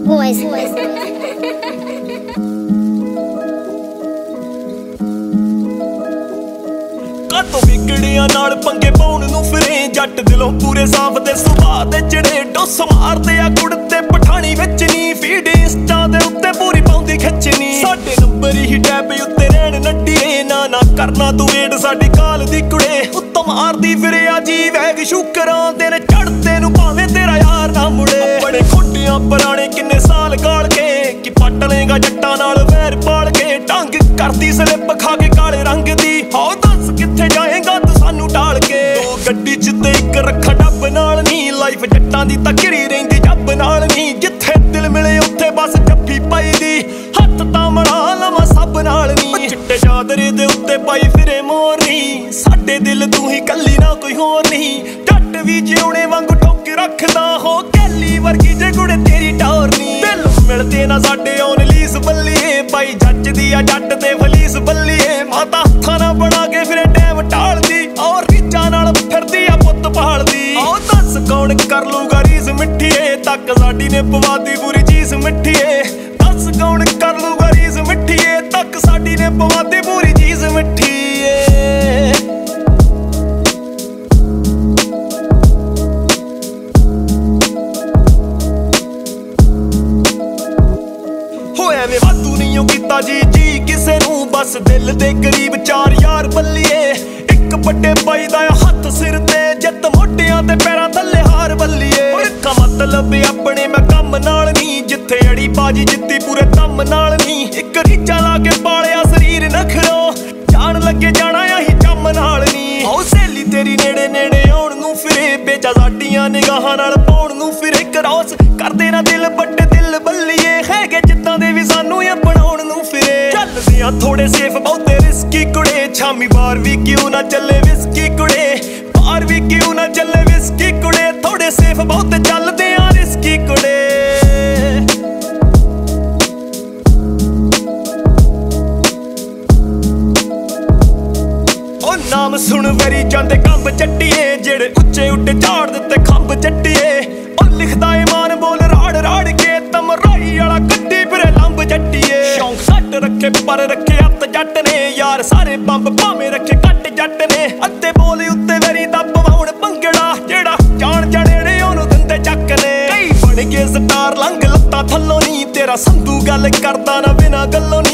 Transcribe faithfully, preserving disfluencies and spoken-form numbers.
boys. ਕਾਤੋਂ ਵਿਗੜਿਆਂ ਨਾਲ ਪੰਗੇ ਪਾਉਣ ਨੂੰ ਫਿਰੇ ਜੱਟ ਦਿਲੋਂ ਪੂਰੇ ਸਾਫ ਦੇ ਸੁਭਾਅ ਦੇ ਜਿਹੜੇ ਡੋਸ ਮਾਰਦੇ ਆ ਕੁੜਤੇ ਪਠਾਣੀ ਵਿੱਚ ਨੀ ਫੀਡ ਇੰਸਟਾ ਦੇ ਉੱਤੇ ਪੂਰੀ ਪਾਉਂਦੀ ਖਿੱਚਣੀ ਸਾਡੇ ਨੰਬਰ ਹੀ ਟੈਬ ਉੱਤੇ ਰਹਿਣ ਨੱਡੀਏ ਨਾ ਨਾ ਕਰਨਾ ਤੂੰ ਵੇਟ ਸਾਡੀ ਕਾਲ ਦੀ ਕੁੜੇ ਉੱਤੋਂ ਮਾਰਦੀ ਫਿਰਿਆ ਜੀ ਵੈਗ ਸ਼ੁਕਰਾਂ ਦੇ ਨੇ ਚੜਦੇ ਨੂੰ ਭਾਵੇਂ ਤੇਰਾ ਯਾਰ ਨਾ ਮੁੜੇ ਬੜੇ ਖੋਟੀਆਂ ਪੁਰਾਣੇ ਕਿੰਨੇ ਸਾਲ ਗਾਲ ਕੇ ਕਿ ਪੱਟ ਲੇਗਾ ਜੱਟਾਂ ਨਾਲ ਵੈਰ ਪਾਲ ਕੇ ਢੰਗ ਕਰਦੀ ਸਲਿੱਪ ਖਾ ਕੇ ਕਾਲੇ ਰੰਗ ਦੀ ਹੋ ਦੱਸ ਕਿੱਥੇ ਜਾਏਗਾ ਤੂੰ ਸਾਨੂੰ ਢਾਲ ਕੇ ਦੋ ਗੱਡੀ ਚ ਤੇ ਇੱਕ ਰੱਖਾ ਡੱਬ ਨਾਲ ਨੀ ਲਾਈਫ ਜੱਟਾਂ ਦੀ ਤਾਂ ਘਿਰੀ ਰਹਿੰਦੀ ਜੱਬ ਨਾਲ ਨੀ ਜਿੱਥੇ ਦਿਲ ਮਿਲੇ ਉੱਥੇ ਬਸ ਜੱਫੀ ਪਾਈ ਦੀ ਹੱਥ ਤਾਂ ਮੜਾ ਲਵਾਂ ਸਭ ਨਾਲ ਨੀ ਚਿੱਟੇ ਚਾਦਰੇ ਦੇ ਉੱਤੇ ਪਾਈ ਫਿਰੇ ਮੋਰਨੀ ਸਾਡੇ ਦਿਲ ਤੂੰ ਹੀ ਕੱਲੀ ਨਾ ਕੋਈ ਹੋਰ ਨਹੀਂ ਜੱਟ ਵੀ ਜਿਉਣੇ ਵਾਂਗੂ ਠੋਕ ਰੱਖਦਾ ਹੋ ਕੈਲੀ ਵਰਗੀ ਜੇ ਗੁੜੇ ਤੇਰੀ ਟੌਰ ਨੀ ਦਿਲ ਮਿਲਦੇ ਨਾ ਸਾਡੇ ਔਨ ਲੀਸ ਬੱਲੀਏ ਪਾਈ ਜੱਜਦੀ ਆ ਜੱਟ ਤੇ ਫਲੀਸ ਬੱਲੀਏ ਮਾਤਾ ਹੱਥਾਂ ਨਾਲ ਬਣਾ ਕੇ ਫਿਰੇ ਟੈਮ ਢਾਲਦੀ ਔਰ ਰੀਚਾਂ ਨਾਲ ਫਿਰਦੀ ਆ ਪੁੱਤ ਪਹਾਲਦੀ ਆਹ ਦੱਸ ਕੌਣ ਕਰ ਲੂਗਾ ਰੀਸ ਮਿੱਠੀਏ ਤੱਕ ਸਾਡੀ ਨੇ ਪਵਾਦੀ ਪੂਰੀ ਚੀਜ਼ ਮਿੱਠੀਏ ਦੱਸ ਕੌਣ ਕਰ ਲੂਗਾ ਰੀਸ ਮਿੱਠੀਏ ਤੱਕ ਸਾਡੀ ਨੇ ਪਵਾਦੀ ਪੂਰੀ ਚੀਜ਼ ਮਿੱਠੀਏ ਐਵੇਂ ਵਾਧੂ ਨਹੀਂ ਕੀਤਾ ਜੀ ਜੀ ਕਿਸੇ ਨੂੰ ਬਸ ਦਿਲ ਦੇ ਕਰੀਬ ਚਾਰ ਯਾਰ ਬੱਲੀਏ ਇੱਕ ਵੱਡੇ ਬਾਈ ਦਾ ਹੱਥ ਸਿਰ ਤੇ ਜਿੱਤ ਮੋਢਿਆਂ ਤੇ ਪੈਰਾਂ ਥੱਲੇ ਹਾਰ ਬੱਲੀਏ ਇੱਕ ਮਤਲਬ ਆਪਣੇ ਮੈਂ ਕੰਮ ਨਾਲ ਨਹੀਂ ਜਿੱਥੇ ਅੜੀ ਬਾਜੀ ਜਿੱਤੀ ਪੂਰੇ ਦਮ ਨਾਲ ਨਹੀਂ ਇੱਕ ਰੀਚਾ ਲਾ ਕੇ ਪਾਲਿਆ ਸਰੀਰ ਨਖਰੋ ਜਾਣ ਲੱਗੇ ਜਾਣਾ ਆਹੀ ਚੰਮ ਨਾਲ ਨਹੀਂ ਹੋ ਸਹੇਲੀ ਤੇਰੀ ਨੇੜੇ ਨੇੜੇ ਆਉਣ ਨੂੰ ਫਿਰੇ ਬੇਚਾ ਸਾਡੀਆਂ ਨਿਗਾਹਾਂ ਨਾਲ ਪਾਉਣ ਨੂੰ ਫਿਰੇ ਕਰੋਸ ਕਰਦੇ ਨਾ ਦਿਲ ਵੱਡੇ ਦਿਲ ਬੱਲੀਏ ਹੈਗੇ ਜਿੱਦਾਂ ਦੇ ਵੀ ਸਾਨੂੰ ਇਹ ਬਣਾਉਣ ਨੂੰ ਫਿਰੇ ਚੱਲਦੇ ਆ ਥੋੜੇ ਸੇਫ ਬਹੁਤੇ ਰਿਸਕੀ ਕੁੜੇ ਸ਼ਾਮੀ ਬਾਹਰ ਵੀ ਕਿਉਂ ਨਾ ਚੱਲੇ ਵਿਸਕੀ ਕੁੜੇ ਬਾਹਰ ਵੀ ਕਿਉਂ ਨਾ ਚੱਲੇ ਵਿਸਕੀ ਕੁੜੇ ਥੋੜੇ ਸੇਫ ਬਹੁਤੇ ਚੱਲਦੇ ਆ ਰਿਸਕੀ ਕੁੜੇ ਉਹ ਨਾਮ ਸੁਣ ਵਰੀ ਜਾਂਦੇ ਕੰਬ ਚੱਟੀਏ ਜਿਹੜੇ ਉੱਚੇ ਉੱਡੇ ਝਾੜ ਦਿੱਤੇ ਖੰਭ ਚੱਟੀਏ ਉਹ ਲਿਖਦਾ ਇਮਾਨ ਬੋਲ ਰਾੜ ਰਾੜ ਕੇ ਤਮਰਾਈ ਵਾਲਾ ਕੱਢੀ ਫਿਰੇ ਲੰਬ ਜੱਟੀਏ ਸ਼ੌਂਕ ਸੱਟ ਰੱਖੇ ਪਰ ਰੱਖੇ ਹੱਥ ਜੱਟ ਨੇ ਯਾਰ ਸਾਰੇ ਬੰਬ ਭਾਵੇਂ ਰੱਖੇ ਕੱਟ ਜੱਟ ਨੇ ਅੱਧੇ ਬੋਲ ਉੱਤੇ ਵਰੀ ਦਾ ਪਵਾਉਣ ਭੰਗੜਾ ਜਿਹੜਾ ਜਾਣ ਜੜੇੜੇ ਉਹਨੂੰ ਦਿੰਦੇ ਚੱਕ ਨੇ ਕਈ ਬਣ ਗਏ ਸਟਾਰ ਲੰਘ ਲੱਤਾਂ ਥੱਲੋਂ ਨੀ ਤੇਰਾ ਸੰਧੂ ਗੱਲ ਕਰਦਾ ਨਾ ਬਿਨਾ ਗੱਲੋਂ